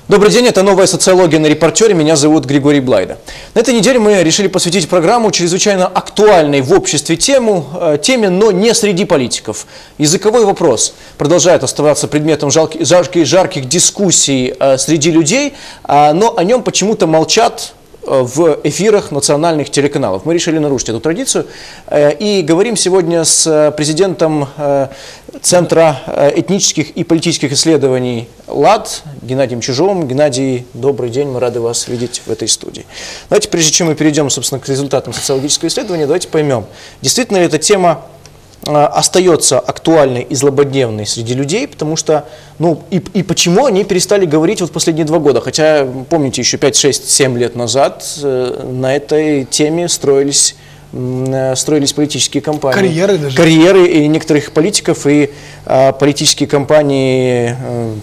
Добрый день, это «Новая социология» на «Репортере». Меня зовут Григорий Блайда. На этой неделе мы решили посвятить программу чрезвычайно актуальной в обществе теме, но не среди политиков. Языковой вопрос продолжает оставаться предметом жарких дискуссий среди людей, но о нем почему-то молчат в эфирах национальных телеканалов. Мы решили нарушить эту традицию и говорим сегодня с президентом Центра этнических и политических исследований ЛАД Геннадием Чижовым. Геннадий, добрый день, мы рады вас видеть в этой студии. Давайте, прежде чем мы перейдем, собственно, к результатам социологического исследования, давайте поймем, действительно ли эта тема остается актуальной и злободневной среди людей, потому что, и почему они перестали говорить в последние 2 года, хотя, помните, еще 5, 6, 7 лет назад на этой теме строились политические кампании. Карьеры и некоторых политиков, и политические кампании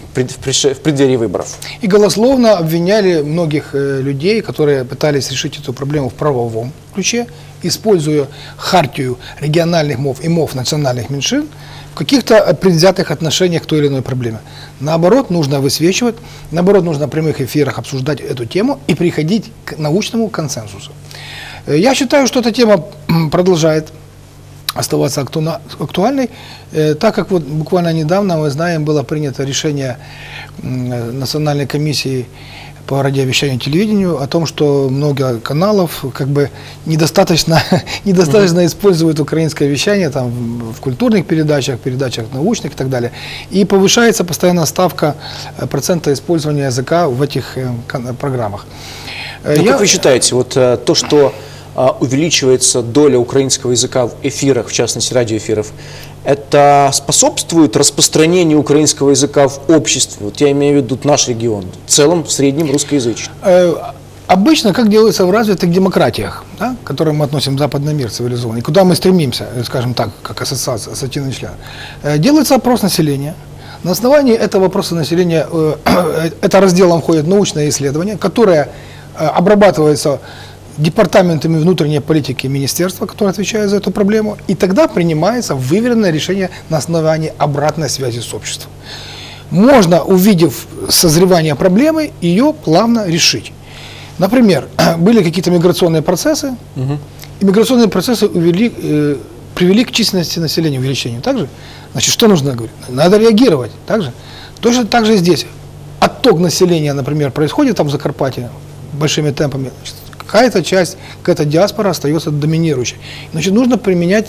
в преддверии выборов. И голословно обвиняли многих людей, которые пытались решить эту проблему в правовом ключе, используя хартию региональных мов и мов национальных меньшин в каких-то предвзятых отношениях к той или иной проблеме. Наоборот, нужно высвечивать, наоборот, нужно в прямых эфирах обсуждать эту тему и приходить к научному консенсусу. Я считаю, что эта тема продолжает оставаться актуальной, так как вот буквально недавно, мы знаем, было принято решение Национальной комиссии по радиовещанию и телевидению о том, что много каналов как бы недостаточно используют украинское вещание там, в культурных передачах, научных и так далее. И повышается постоянно ставка процента использования языка в этих программах. Как вы считаете, вот то, что увеличивается доля украинского языка в эфирах, в частности радиоэфиров, это способствует распространению украинского языка в обществе? Вот я имею в виду наш регион, в целом, в среднем русскоязычный. Обычно, как делается в развитых демократиях, да, к которым мы относим западный мир цивилизованный, куда мы стремимся, скажем так, как ассоциативный член, делается опрос населения. На основании этого опроса населения, это разделом входит научное исследование, которое обрабатывается департаментами внутренней политики министерства, которые отвечают за эту проблему, и тогда принимается выверенное решение на основании обратной связи с обществом. Можно, увидев созревание проблемы, ее плавно решить. Например, были какие-то миграционные процессы, и миграционные процессы привели к численности населения, увеличению. Также, значит, что нужно говорить? Надо реагировать. Также. Точно так же здесь. Отток населения, например, происходит там в Закарпатье большими темпами. Какая-то часть, какая-то диаспора остается доминирующей. Значит, нужно применять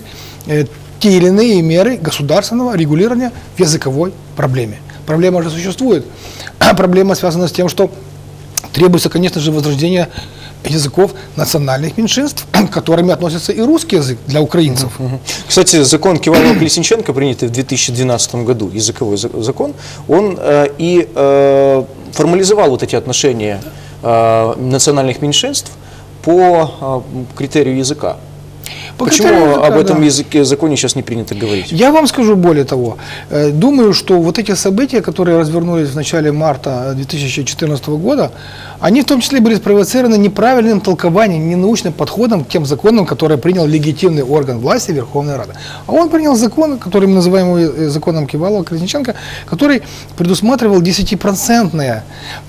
те или иные меры государственного регулирования в языковой проблеме. Проблема же существует. Проблема связана с тем, что требуется, конечно же, возрождение языков национальных меньшинств, к которым относится и русский язык для украинцев. Кстати, закон Кивалова-Колесниченко, принятый в 2012 году, языковой закон, он формализовал вот эти отношения национальных меньшинств по критерию языка. Почему об этом законе сейчас не принято говорить? Я вам скажу более того. Думаю, что вот эти события, которые развернулись в начале марта 2014 года, они в том числе были спровоцированы неправильным толкованием, ненаучным подходом к тем законам, которые принял легитимный орган власти Верховная Рада. А он принял закон, который мы называем законом Кивалова-Колесниченко, который предусматривал 10%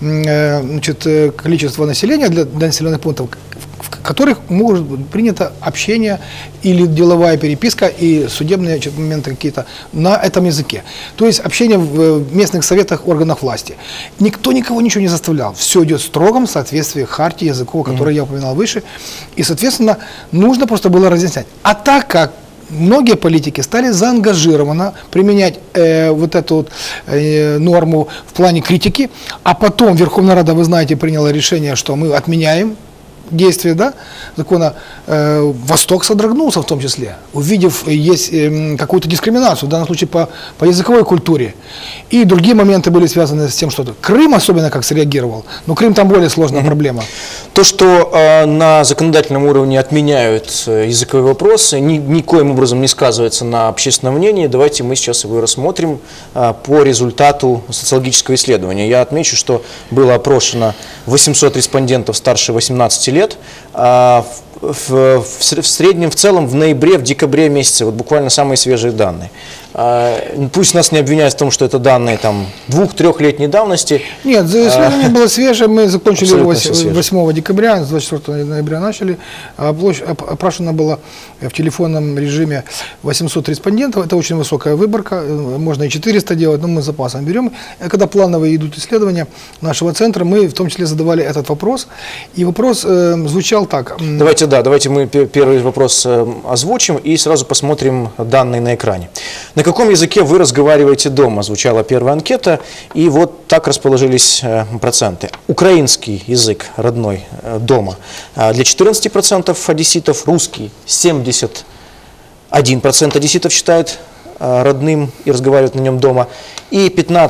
количество населения для населенных пунктов, в которых может быть принято общение или деловая переписка и судебные моменты какие-то на этом языке. То есть общение в местных советах, органах власти. Никто никого ничего не заставлял. Все идет в строгом соответствии хартии языков, которые я упоминал выше. И, соответственно, нужно просто было разъяснять. А так как многие политики стали заангажированно применять вот эту вот, норму в плане критики, а потом Верховная Рада, вы знаете, приняла решение, что мы отменяем действия, да, закона, Восток содрогнулся в том числе, увидев есть какую-то дискриминацию, в данном случае по языковой культуре. И другие моменты были связаны с тем, что Крым особенно как среагировал, но Крым там более сложная проблема. То, что на законодательном уровне отменяют языковые вопросы, никоим образом не сказывается на общественном мнении. Давайте мы сейчас его рассмотрим по результату социологического исследования. Я отмечу, что было опрошено 800 респондентов старше 18 лет. в среднем, в целом, в ноябре, в декабре месяце, вот буквально самые свежие данные. Пусть нас не обвиняют в том, что это данные там 2-3-летней давности. Нет, исследование было свежее, мы закончили 8 декабря, с 24 ноября начали. Опрашивано было в телефонном режиме 800 респондентов, это очень высокая выборка, можно и 400 делать, но мы с запасом берем. Когда плановые идут исследования нашего центра, мы в том числе задавали этот вопрос, и вопрос звучал так. Давайте мы первый вопрос озвучим и сразу посмотрим данные на экране. На каком языке вы разговариваете дома? Звучала первая анкета, и вот так расположились проценты. Украинский язык родной дома для 14% одесситов, русский 71% одесситов считает родным и разговаривают на нем дома, и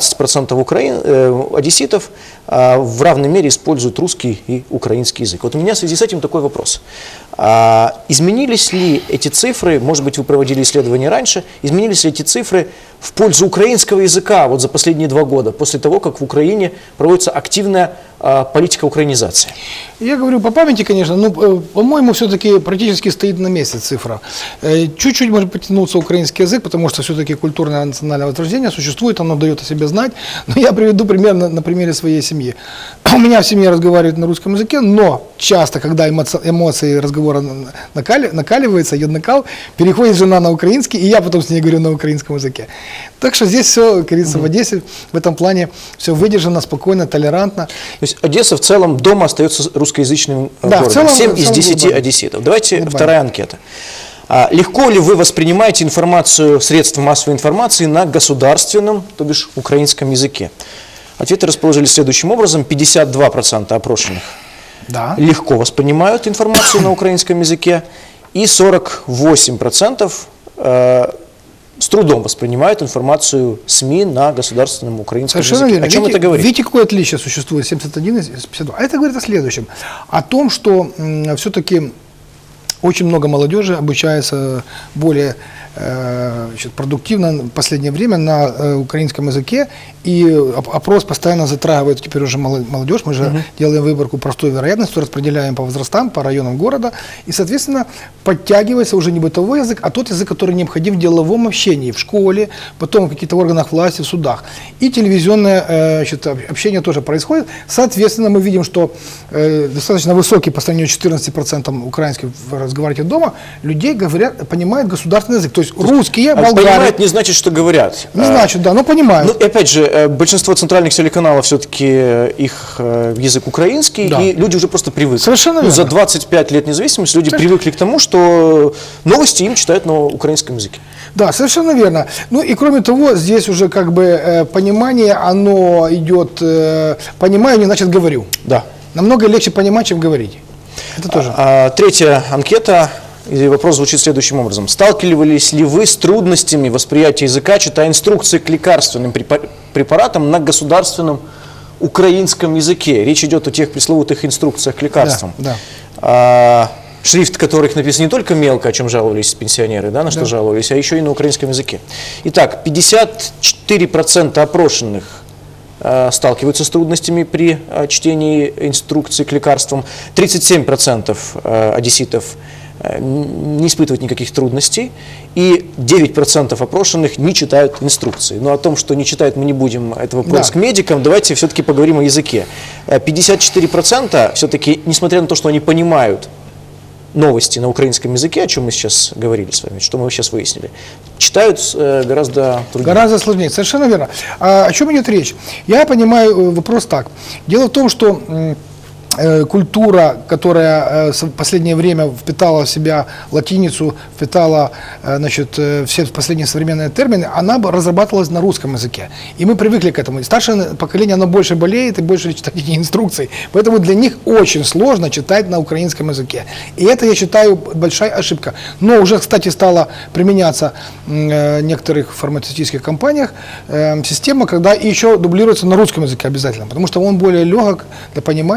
15% одесситов в равной мере используют русский и украинский язык. Вот у меня в связи с этим такой вопрос. Изменились ли эти цифры, может быть, вы проводили исследования раньше, изменились ли эти цифры в пользу украинского языка вот за последние 2 года, после того, как в Украине проводится активная политика украинизации? Я говорю по памяти, конечно, но, по-моему, все-таки практически стоит на месте цифра. Чуть-чуть может потянуться украинский язык, потому что все-таки культурное национальное возрождение существует, оно дает о себе знать. Но я приведу пример на примере своей семьи. У меня в семье разговаривают на русском языке, но часто, когда эмоции разговора накаливаются, идет накал, переходит жена на украинский, и я потом с ней говорю на украинском языке. Так что здесь все, как говорится, в Одессе в этом плане все выдержано, спокойно, толерантно. То есть Одесса в целом дома остается русскоязычным городом. Целом, 7 из 10 одесситов. Давайте вторая анкета. Легко ли вы воспринимаете информацию средств массовой информации на государственном, то бишь украинском языке? Ответы расположились следующим образом. 52% опрошенных легко воспринимают информацию на украинском языке, и 48% с трудом воспринимают информацию СМИ на государственном украинском языке. Верно. О чем это говорит? Видите, какое отличие существует 71 из 52? А это говорит о следующем. О том, что все-таки очень много молодежи обучается более продуктивно в последнее время на украинском языке, и опрос постоянно затрагивает теперь уже молодежь. Мы же делаем выборку простой вероятности, распределяем по возрастам, по районам города, и, соответственно, подтягивается уже не бытовой язык, а тот язык, который необходим в деловом общении, в школе, потом в каких-то органах власти, в судах. И телевизионное общение тоже происходит. Соответственно, мы видим, что достаточно высокий по сравнению с 14% украинских разговариваете дома, людей понимают государственный язык. То есть русские, болгары. Понимают не значит, что говорят. Не значит, да, но понимают. Ну, опять же, большинство центральных телеканалов все-таки их язык украинский, и люди уже просто привыкли. Совершенно верно. За 25 лет независимости люди привыкли к тому, что новости им читают на украинском языке. Да, совершенно верно. Ну и кроме того, здесь уже как бы понимание, оно идет, понимаю, не значит говорю. Да. Намного легче понимать, чем говорить. Это тоже. Третья анкета. И вопрос звучит следующим образом. Сталкивались ли вы с трудностями восприятия языка, читая инструкции к лекарственным препаратам на государственном украинском языке? Речь идет о тех пресловутых инструкциях к лекарствам. Шрифт которых написан не только мелко, о чем жаловались пенсионеры, на что жаловались, а еще и на украинском языке. Итак, 54% опрошенных сталкиваются с трудностями при чтении инструкций к лекарствам, 37% одесситов не испытывают никаких трудностей, и 9% опрошенных не читают инструкции. Но о том, что не читают, мы не будем, это вопрос к медикам, давайте все-таки поговорим о языке. 54% все-таки, несмотря на то, что они понимают новости на украинском языке, о чем мы сейчас говорили с вами, что мы сейчас выяснили, читают гораздо труднее. Гораздо сложнее, совершенно верно. О чем идет речь? Я понимаю вопрос так. Дело в том, что культура, которая в последнее время впитала в себя латиницу, впитала, все последние современные термины, она разрабатывалась на русском языке. И мы привыкли к этому. И старшее поколение, оно больше болеет и больше читает инструкций. Поэтому для них очень сложно читать на украинском языке. И это, я считаю, большая ошибка. Но уже, кстати, стала применяться в некоторых фармацевтических компаниях система, когда еще дублируется на русском языке обязательно. Потому что он более легок для понимания, как бы он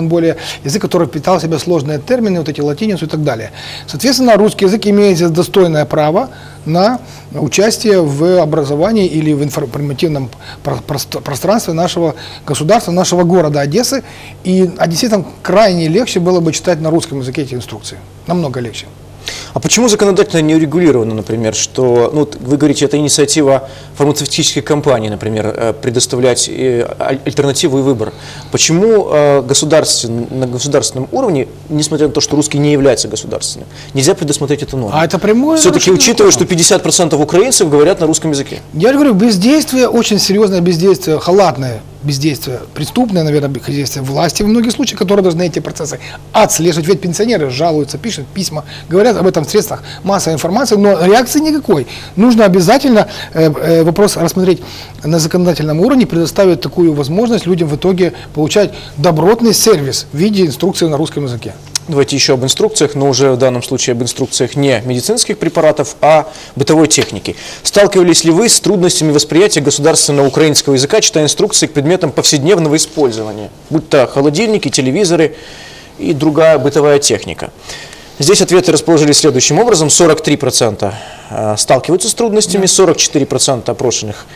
тем более язык, который впитал в себя сложные термины, вот эти латиницу и так далее. Соответственно, русский язык имеет здесь достойное право на участие в образовании или в информативном пространстве нашего государства, нашего города Одессы. И одесситам крайне легче было бы читать на русском языке эти инструкции. Намного легче. А почему законодательно не урегулировано, например, что, ну, вы говорите, это инициатива фармацевтической компании, например, предоставлять альтернативу и выбор. Почему на государственном уровне, несмотря на то, что русский не является государственным, нельзя предусмотреть эту норму? А это прямое. Все-таки учитывая, что 50% украинцев говорят на русском языке. Я говорю, бездействие, очень серьезное бездействие, халатное бездействие, преступное, наверное, бездействие власти в многих случаях, которые должны эти процессы отслеживать. Ведь пенсионеры жалуются, пишут письма, говорят об этом в средствах массовой информации, но реакции никакой. Нужно обязательно вопрос рассмотреть на законодательном уровне, предоставить такую возможность людям в итоге получать добротный сервис в виде инструкции на русском языке. Давайте еще об инструкциях, но уже в данном случае об инструкциях не медицинских препаратов, а бытовой техники. Сталкивались ли вы с трудностями восприятия государственного украинского языка, читая инструкции к предметам повседневного использования, будь то холодильники, телевизоры и другая бытовая техника? Здесь ответы расположились следующим образом. 43% сталкиваются с трудностями, 44% опрошенных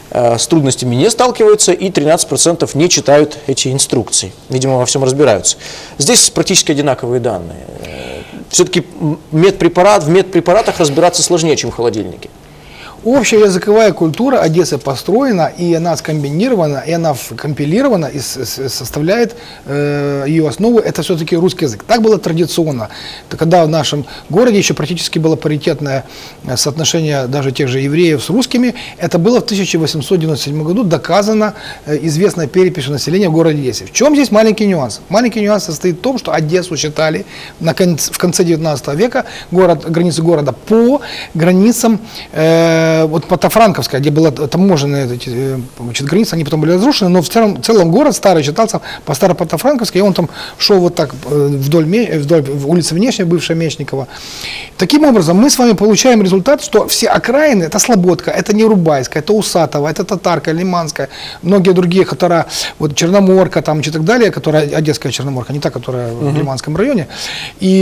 с трудностями не сталкиваются и 13% не читают эти инструкции. Видимо, во всем разбираются. Здесь практически одинаковые данные. Все-таки в медпрепаратах разбираться сложнее, чем в холодильнике. Общая языковая культура Одессы построена, и она скомбинирована, и она компилирована, и составляет ее основу, это все-таки русский язык. Так было традиционно. Когда в нашем городе еще практически было паритетное соотношение даже тех же евреев с русскими, это было в 1897 году доказано известной переписью населения в городе Одессе. В чем здесь маленький нюанс? Маленький нюанс состоит в том, что Одессу считали в конце 19 века, границы города, по границам вот Патофранковская, где была таможенная граница, они потом были разрушены, но в целом город старый считался по Старопатофранковской, и он там шел вот так вдоль улицы Внешней, бывшая Мечникова. Таким образом, мы с вами получаем результат, что все окраины, это Слободка, это Нерубайская, это Усатова, это Татарка, Лиманская, многие другие хутора, вот Черноморка там и так далее, которая Одесская Черноморка, не та, которая в Лиманском районе, и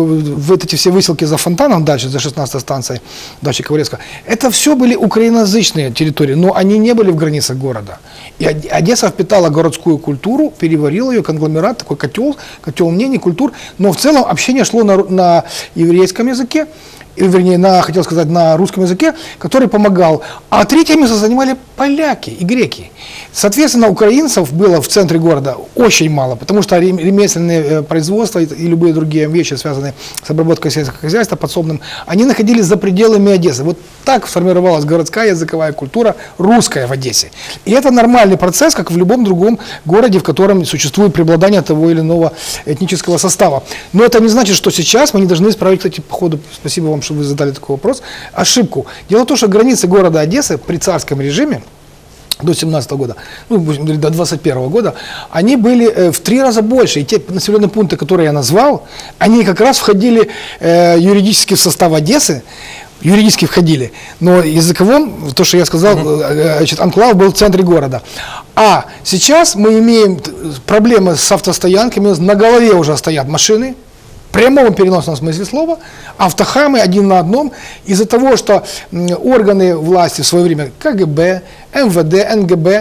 вот эти все выселки за Фонтаном дальше, за 16-й станцией дачи Ковалевского, это все были украиноязычные территории, но они не были в границах города. И Одесса впитала городскую культуру, переварила ее, конгломерат, такой котел мнений, культур, но в целом общение шло на еврейском языке, вернее, хотел сказать, на русском языке, который помогал. А третье место занимали поляки и греки. Соответственно, украинцев было в центре города очень мало, потому что ремесленные производства и любые другие вещи, связанные с обработкой сельского хозяйства, подсобным, они находились за пределами Одессы. Вот так сформировалась городская языковая культура русская в Одессе. И это нормальный процесс, как в любом другом городе, в котором существует преобладание того или иного этнического состава. Но это не значит, что сейчас мы не должны исправить, кстати, по ходу, спасибо вам, что вы задали такой вопрос, ошибку. Дело в том, что границы города Одессы при царском режиме до 17 года, ну, до 21 года, они были в 3 раза больше. И те населенные пункты, которые я назвал, они как раз входили юридически в состав Одессы, юридически входили, но языковом, то, что я сказал, значит, анклав был в центре города. А сейчас мы имеем проблемы с автостоянками, на голове уже стоят машины, в прямом переносном смысле слова, автохамы один на одном, из-за того, что органы власти в свое время, КГБ, МВД, НГБ,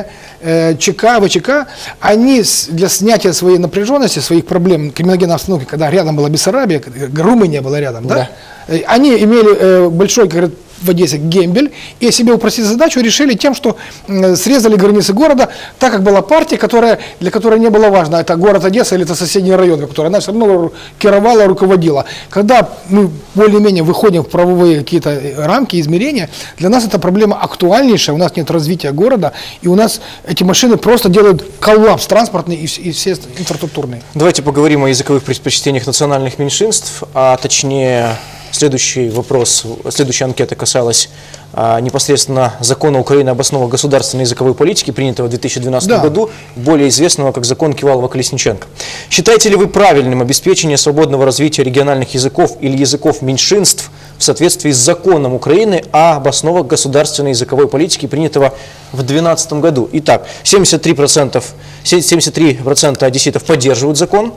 ЧК, ВЧК, они для снятия своей напряженности, своих проблем криминогенной обстановки, когда рядом была Бессарабия, Румыния была рядом, да? Они имели большой, говорят, в Одессе гембель, и себе упростить задачу решили тем, что срезали границы города, так как была партия, для которой не было важно, это город Одесса или это соседний район, который она все равно кировала, руководила. Когда мы более-менее выходим в правовые какие-то рамки, измерения, для нас эта проблема актуальнейшая, у нас нет развития города, и у нас эти машины просто делают коллапс транспортный и все инфраструктурные. Давайте поговорим о языковых предпочтениях национальных меньшинств, а точнее... Следующий вопрос, следующая анкета касалась непосредственно закона Украины об основах государственной языковой политики, принятого в 2012 году, более известного как закон Кивалова-Колесниченко. Считаете ли вы правильным обеспечение свободного развития региональных языков или языков меньшинств в соответствии с законом Украины об основах государственной языковой политики, принятого в 2012 году? Итак, 73% 73% одесситов поддерживают закон,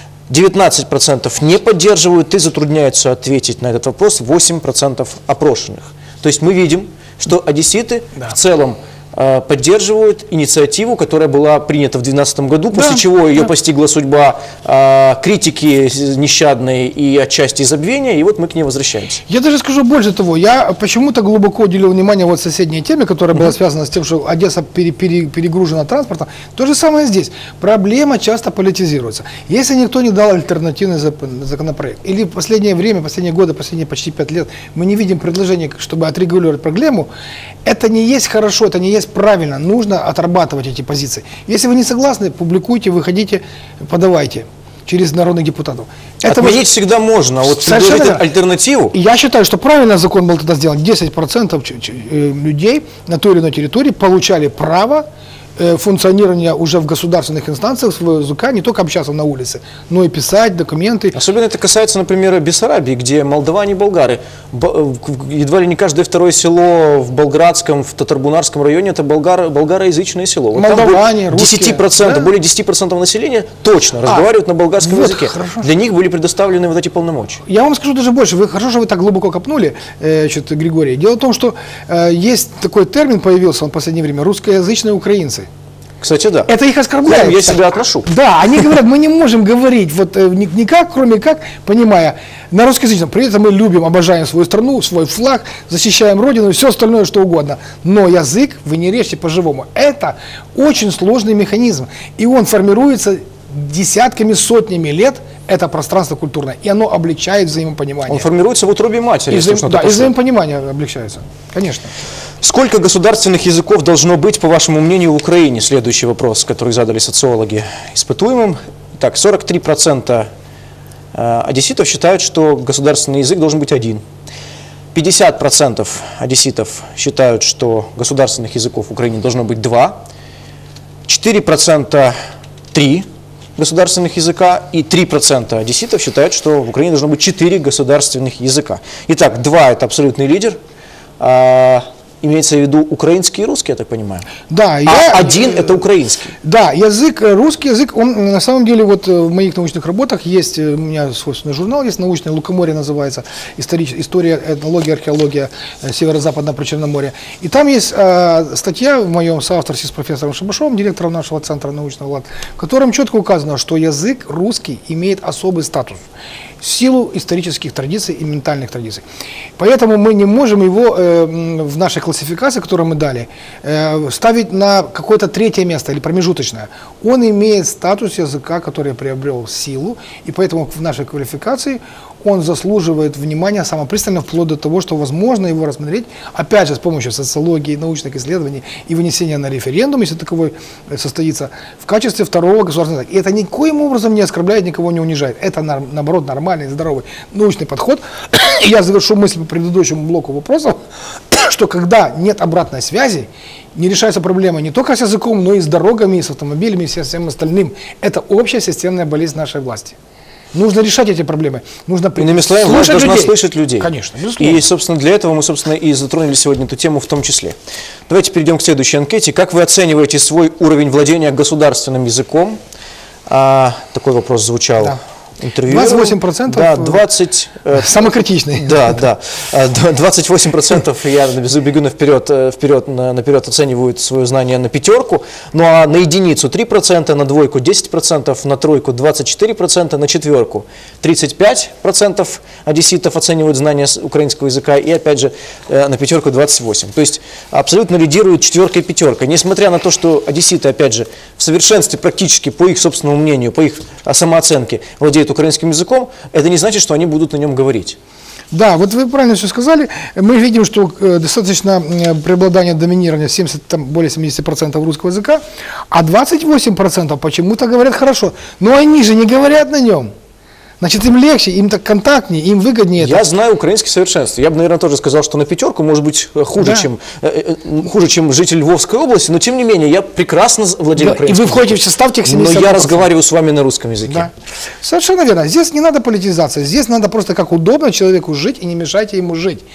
19% не поддерживают и затрудняются ответить на этот вопрос 8% опрошенных. То есть мы видим, что одесситы в целом поддерживают инициативу, которая была принята в 2012 году, после чего ее постигла судьба критики нещадной и отчасти забвения, и вот мы к ней возвращаемся. Я даже скажу больше того, я почему-то глубоко уделил внимание вот соседней теме, которая была связана с тем, что Одесса перегружена транспортом. То же самое здесь. Проблема часто политизируется. Если никто не дал альтернативный законопроект, или в последнее время, последние годы, последние почти 5 лет, мы не видим предложений, чтобы отрегулировать проблему, это не есть хорошо, это не есть правильно, нужно отрабатывать эти позиции. Если вы не согласны, публикуйте, выходите, подавайте через народных депутатов. Отменить всегда можно, а вот предложить альтернативу. И я считаю, что правильно закон был тогда сделан. 10% людей на той или иной территории получали право функционирования уже в государственных инстанциях своего языка, не только общаться на улице, но и писать документы. Особенно это касается, например, Бессарабии, где молдаване и болгары. Едва ли не каждое второе село в Болградском, в Татарбунарском районе это болгароязычное село. Вот молдаване, русские. 10%, да? Более 10% населения точно разговаривают на болгарском языке. Хорошо. Для них были предоставлены вот эти полномочия. Я вам скажу даже больше. Хорошо, что вы так глубоко копнули, Григорий. Дело в том, что есть такой термин, появился он в последнее время, русскоязычные украинцы. Кстати, да. Это их оскорбляет. Я себя отношу. Да, они говорят, мы не можем говорить вот никак, кроме как, понимая, на русскоязычном. При этом мы любим, обожаем свою страну, свой флаг, защищаем родину и все остальное, что угодно. Но язык вы не режьте по-живому. Это очень сложный механизм. И он формируется десятками, сотнями лет. Это пространство культурное. И оно облегчает взаимопонимание. Он формируется в утробе матери. И взаимопонимание облегчается. Конечно. Сколько государственных языков должно быть, по вашему мнению, в Украине? Следующий вопрос, который задали социологи испытуемым. Так, 43% одесситов считают, что государственный язык должен быть один. 50% одесситов считают, что государственных языков в Украине должно быть 2. 4% 3 государственных языка, и 3% одесситов считают, что в Украине должно быть 4 государственных языка. Итак, 2 – это абсолютный лидер. Имеется в виду украинский и русский, я так понимаю? Да. Один – это украинский. Да, язык, русский язык, он на самом деле, вот в моих научных работах есть, у меня собственный журнал есть, научный, «Лукоморье» называется, история, этнология, археология Северо-Западного Причерноморья. И там есть статья в моем соавторстве с профессором Шабашовым, директором нашего центра научного ВЛАД, в котором четко указано, что язык русский имеет особый статус в силу исторических традиций и ментальных традиций. Поэтому мы не можем его в нашей классификации, которую мы дали, ставить на какое-то третье место или промежуточное. Он имеет статус языка, который приобрел силу, и поэтому в нашей квалификации он заслуживает внимания самопристально, вплоть до того, что возможно его рассмотреть, опять же, с помощью социологии, научных исследований и вынесения на референдум, если таковой состоится, в качестве второго государственного языка. И это никоим образом не оскорбляет, никого не унижает. Это, наоборот, нормальный, здоровый научный подход. И я завершу мысль по предыдущему блоку вопросов, что когда нет обратной связи, не решается проблема не только с языком, но и с дорогами, и с автомобилями, и со всем остальным. Это общая системная болезнь нашей власти. Нужно решать эти проблемы. Нужно иными словами, власть должна слышать людей. Конечно, безусловно. И, собственно, для этого мы, и затронули сегодня эту тему в том числе. Давайте перейдем к следующей анкете. Как вы оцениваете свой уровень владения государственным языком? Такой вопрос звучал. Да. 28%? Да, 20... Самокритичный. Да. 28% я забегу наперед оценивают свое знание на 5, ну а на единицу 3%, на 2 10%, на 3 24%, на 4 35% одесситов оценивают знание украинского языка, и опять же на 5 28%. То есть абсолютно лидируют 4 и 5. Несмотря на то, что одесситы, опять же, в совершенстве практически, по их собственному мнению, по их самооценке, владеют украинским языком, это не значит, что они будут на нем говорить. Да, вот вы правильно все сказали. Мы видим, что достаточно преобладание, доминирования 70, более 70% русского языка, а 28% почему-то говорят хорошо. Но они же не говорят на нем. Значит, им легче, им так контактнее, им выгоднее. Я знаю украинский в совершенстве. Я бы, наверное, тоже сказал, что на 5 может быть хуже, да, чем житель Львовской области, но тем не менее я прекрасно владею украинским. И вы входите в состав тех 70%. Но я разговариваю с вами на русском языке. Да. Совершенно верно. Здесь не надо политизации, здесь надо просто как удобно человеку жить и не мешайте ему жить.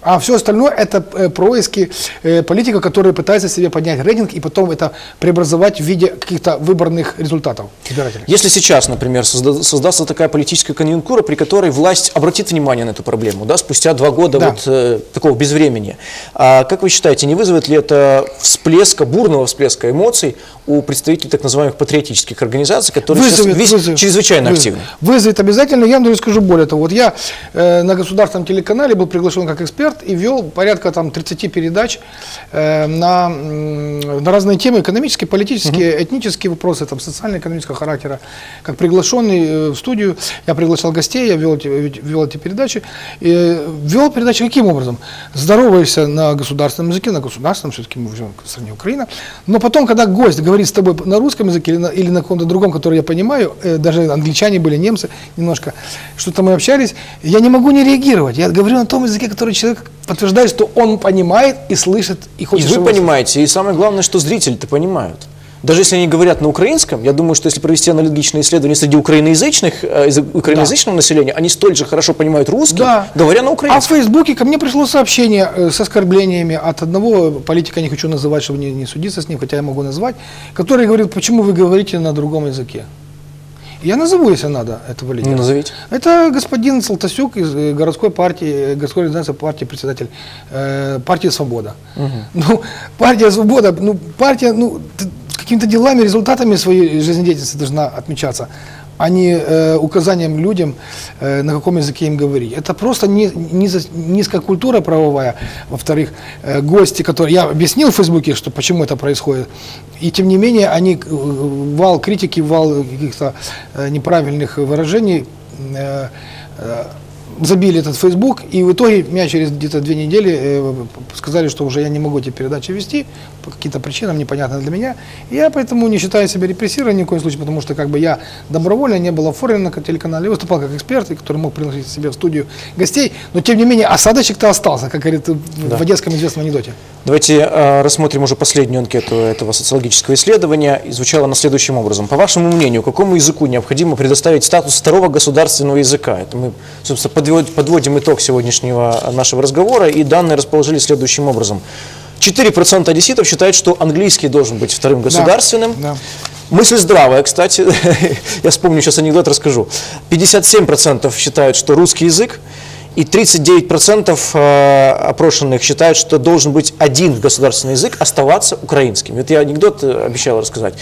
А все остальное это происки политика, которые пытаются себе поднять рейтинг и потом это преобразовать в виде каких-то выборных результатов избирателей. Если сейчас, например, создастся такая политическая конъюнктура, при которой власть обратит внимание на эту проблему, да, спустя 2 года такого безвремени, как вы считаете, не вызовет ли это бурного всплеска эмоций у представителей так называемых патриотических организаций, которые сейчас чрезвычайно активны? Вызовет обязательно. Я вам даже скажу более того. Вот я на государственном телеканале был приглашен как эксперт и вел порядка 30 передач на разные темы, экономические, политические, этнические вопросы, социально-экономического характера. Как приглашенный в студию, я приглашал гостей, я вел эти передачи. Вел передачи каким образом? Здороваешься на государственном языке, на государственном, все-таки мы живем в стране Украина. Но потом, когда гость говорит с тобой на русском языке или на каком-то другом, который я понимаю, даже англичане были, немцы немножко, что-то мы общались, я не могу не реагировать. Я говорю на том языке, который человек подтверждает, что он понимает и слышит, и хочет. И вы понимаете, и самое главное, что зрители-то понимают. Даже если они говорят на украинском, я думаю, что если провести аналогичные исследования среди украиноязычного населения, они столь же хорошо понимают русский, говоря на украинском. А в Фейсбуке ко мне пришло сообщение с оскорблениями от одного политика, не хочу называть, чтобы не судиться с ним, хотя я могу назвать, который говорит, почему вы говорите на другом языке. Я назову, если надо, этого лидера. Назовите. Это господин Салтасюк из городской организации партии, председатель партии «Свобода». Ну, партия «Свобода», какими-то делами, результатами своей жизнедеятельности должна отмечаться, а не указанием людям, на каком языке им говорить. Это просто низкая культура правовая. Во-вторых, гости, которые... Я объяснил в Фейсбуке, что почему это происходит. И тем не менее, они вал критики, вал каких-то неправильных выражений забили этот Фейсбук, и в итоге меня через где-то 2 недели сказали, что уже я не могу эти передачи вести по каким-то причинам, непонятным для меня. И я поэтому не считаю себя репрессированным ни в коем случае, потому что я добровольно не был оформлен на телеканале, я выступал как эксперт, который мог пригласить себе в студию гостей, но тем не менее осадочек-то остался, как говорит в одесском известном анекдоте. Давайте рассмотрим уже последнюю анкету этого социологического исследования. И звучало она следующим образом. По вашему мнению, какому языку необходимо предоставить статус второго государственного языка? Это мы, собственно, подводим итог сегодняшнего нашего разговора, и данные расположили следующим образом. 4% одесситов считают, что английский должен быть вторым государственным. Да. Мысль здравая, кстати. Я вспомню сейчас анекдот, расскажу. 57% считают, что русский язык. И 39% опрошенных считают, что должен быть один государственный язык, оставаться украинским. Это я анекдот обещал рассказать.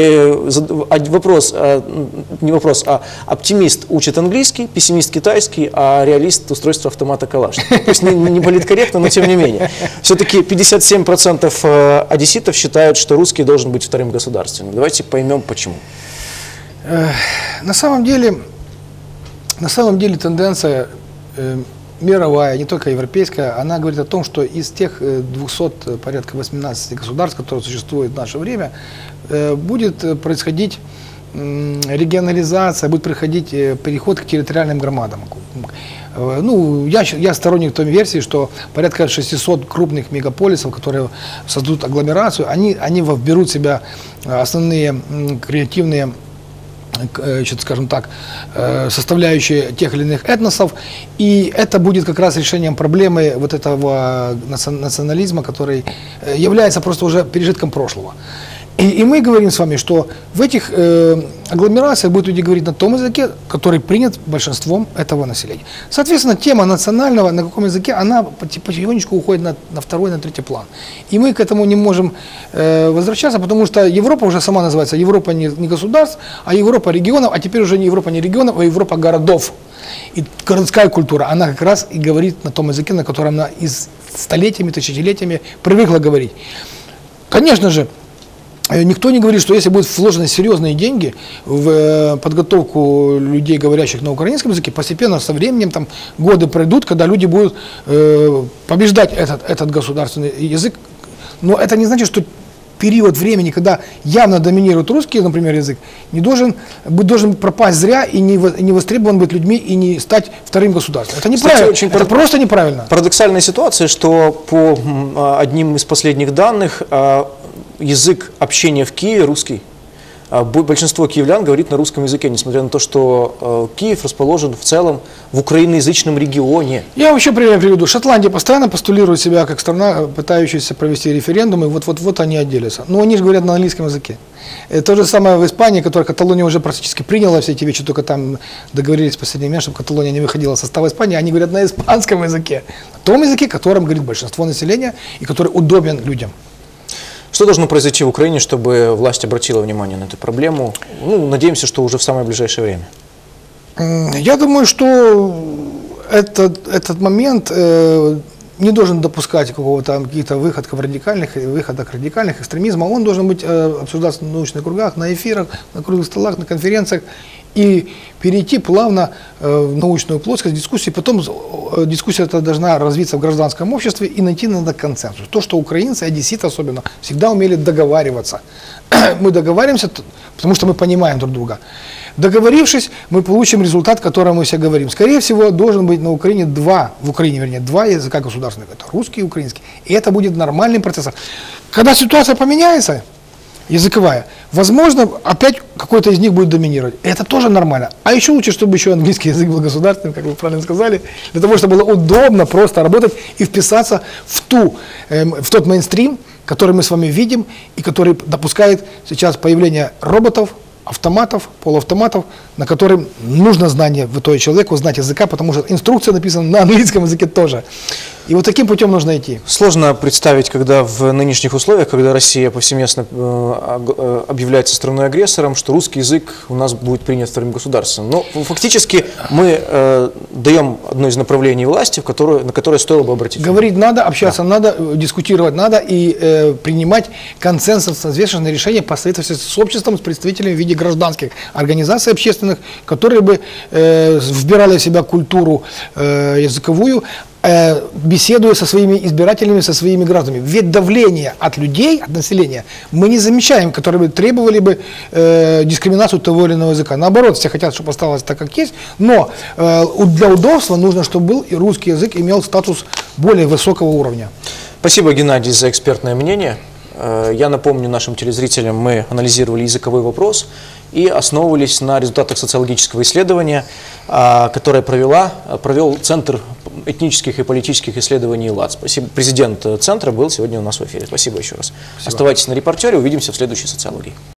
Оптимист учит английский, пессимист китайский, а реалист устройство автомата Калашникова. То есть не политкорректно, но тем не менее. Все-таки 57% одесситов считают, что русский должен быть вторым государственным. Давайте поймем, почему. На самом деле тенденция мировая, не только европейская, она говорит о том, что из тех 200, порядка 18 государств, которые существуют в наше время, будет происходить регионализация, будет происходить переход к территориальным громадам. Ну, я сторонник той версии, что порядка 600 крупных мегаполисов, которые создадут агломерацию, они вберут в себя основные креативные, скажем так, составляющие тех или иных этносов, и это будет как раз решением проблемы вот этого национализма, который является просто уже пережитком прошлого. И мы говорим с вами, что в этих агломерациях будут люди говорить на том языке, который принят большинством этого населения. Соответственно, тема национального, на каком языке, она потихонечку уходит на второй, на третий план. И мы к этому не можем возвращаться, потому что Европа уже сама называется Европа не государств, а Европа регионов, а теперь уже не Европа не регионов, а Европа городов. И городская культура, она как раз и говорит на том языке, на котором она столетиями, тысячелетиями привыкла говорить. Конечно же, никто не говорит, что если будут вложены серьезные деньги в подготовку людей, говорящих на украинском языке, постепенно, со временем, там, годы пройдут, когда люди будут побеждать этот государственный язык. Но это не значит, что период времени, когда явно доминирует русский, например, язык, должен пропасть зря и не востребован быть людьми и не стать вторым государством. Это неправильно. Кстати, это просто неправильно. Парадоксальная ситуация, что по одним из последних данных язык общения в Киеве русский, большинство киевлян говорит на русском языке, несмотря на то, что Киев расположен в целом в украиноязычном регионе. Я вообще пример приведу. Шотландия постоянно постулирует себя как страна, пытающаяся провести референдум, и вот они отделятся. Но они же говорят на английском языке. То же самое в Испании, которая Каталония уже практически приняла все эти вещи, только там договорились в последний момент, чтобы Каталония не выходила из состава Испании, они говорят на испанском языке. На том языке, которым говорит большинство населения и который удобен людям. Что должно произойти в Украине, чтобы власть обратила внимание на эту проблему? Ну, надеемся, что уже в самое ближайшее время. Я думаю, что этот момент не должен допускать каких-то выходок радикальных экстремизма. Он должен быть обсуждаться в научных кругах, на эфирах, на круглых столах, на конференциях и перейти плавно в научную плоскость дискуссии. Потом дискуссия эта должна развиться в гражданском обществе и найти надо консенсус. То, что украинцы, одесситы особенно, всегда умели договариваться. Мы договариваемся, потому что мы понимаем друг друга. Договорившись, мы получим результат, о котором мы все говорим. Скорее всего, должен быть на Украине два языка государственных. Это русский и украинский. И это будет нормальным процессом. Когда ситуация поменяется, языковая, возможно, опять какой-то из них будет доминировать. Это тоже нормально. А еще лучше, чтобы еще английский язык был государственным, как вы правильно сказали, для того, чтобы было удобно просто работать и вписаться в тот мейнстрим, который мы с вами видим и который допускает сейчас появление роботов, автоматов, полуавтоматов, на которых нужно знание человеку, знать языка, потому что инструкция написана на английском языке тоже. И вот таким путем нужно идти. Сложно представить, когда в нынешних условиях, когда Россия повсеместно объявляется страной-агрессором, что русский язык у нас будет принят вторым государством. Но фактически мы даем одно из направлений власти, на которое стоило бы обратить внимание. Говорить надо, общаться надо, дискутировать надо и принимать консенсусное взвешенное решение посоветоваться с обществом, с представителями в виде гражданских организаций общественных, которые бы вбирали в себя культуру языковую, беседуя со своими избирателями, со своими гражданами. Ведь давление от людей, от населения мы не замечаем, которые бы требовали бы дискриминацию того или иного языка. Наоборот, все хотят, чтобы осталось так, как есть, но для удобства нужно, чтобы был и русский язык имел статус более высокого уровня. Спасибо, Геннадий, за экспертное мнение. Я напомню нашим телезрителям, мы анализировали языковой вопрос и основывались на результатах социологического исследования, которое провел Центр этнических и политических исследований ЛАД. Спасибо. Президент Центра был сегодня у нас в эфире. Спасибо еще раз. Спасибо. Оставайтесь на «Репортере», увидимся в следующей социологии.